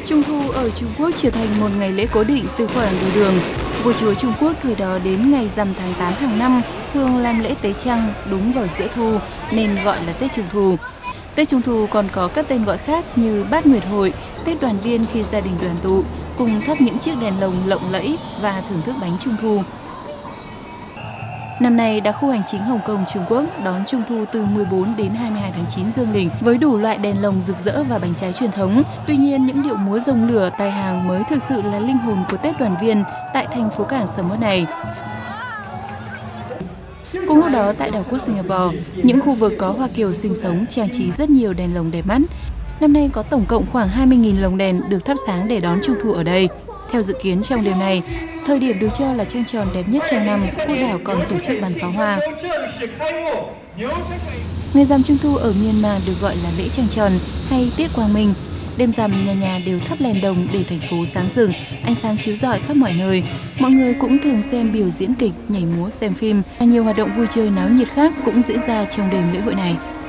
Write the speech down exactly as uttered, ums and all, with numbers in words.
Trung thu ở Trung Quốc trở thành một ngày lễ cố định từ khoảng đầu đường. Vua chúa Trung Quốc thời đó đến ngày rằm tháng tám hàng năm thường làm lễ tế trăng đúng vào giữa thu nên gọi là Tết Trung thu. Tết Trung thu còn có các tên gọi khác như Bát Nguyệt hội, Tết đoàn viên khi gia đình đoàn tụ, cùng thắp những chiếc đèn lồng lộng lẫy và thưởng thức bánh Trung thu. Năm nay, đặc khu hành chính Hồng Kông Trung Quốc đón Trung thu từ mười bốn đến hai mươi hai tháng chín dương lịch với đủ loại đèn lồng rực rỡ và bánh trái truyền thống. Tuy nhiên, những điệu múa rồng lửa tài hàng mới thực sự là linh hồn của Tết đoàn viên tại thành phố cảng sầm uất này. Cùng lúc đó, tại đảo quốc Singapore, những khu vực có Hoa Kiều sinh sống trang trí rất nhiều đèn lồng đẹp mắt. Năm nay có tổng cộng khoảng hai mươi nghìn lồng đèn được thắp sáng để đón Trung thu ở đây. Theo dự kiến trong đêm này, thời điểm được cho là trăng tròn đẹp nhất trong năm, quốc đảo còn tổ chức bắn pháo hoa. Ngày rằm Trung thu ở Myanmar được gọi là lễ trăng tròn hay tiết quang minh. Đêm rằm nhà nhà đều thắp đèn đồng để thành phố sáng rực, ánh sáng chiếu rọi khắp mọi nơi. Mọi người cũng thường xem biểu diễn kịch, nhảy múa, xem phim. Nhiều hoạt động vui chơi náo nhiệt khác cũng diễn ra trong đêm lễ hội này.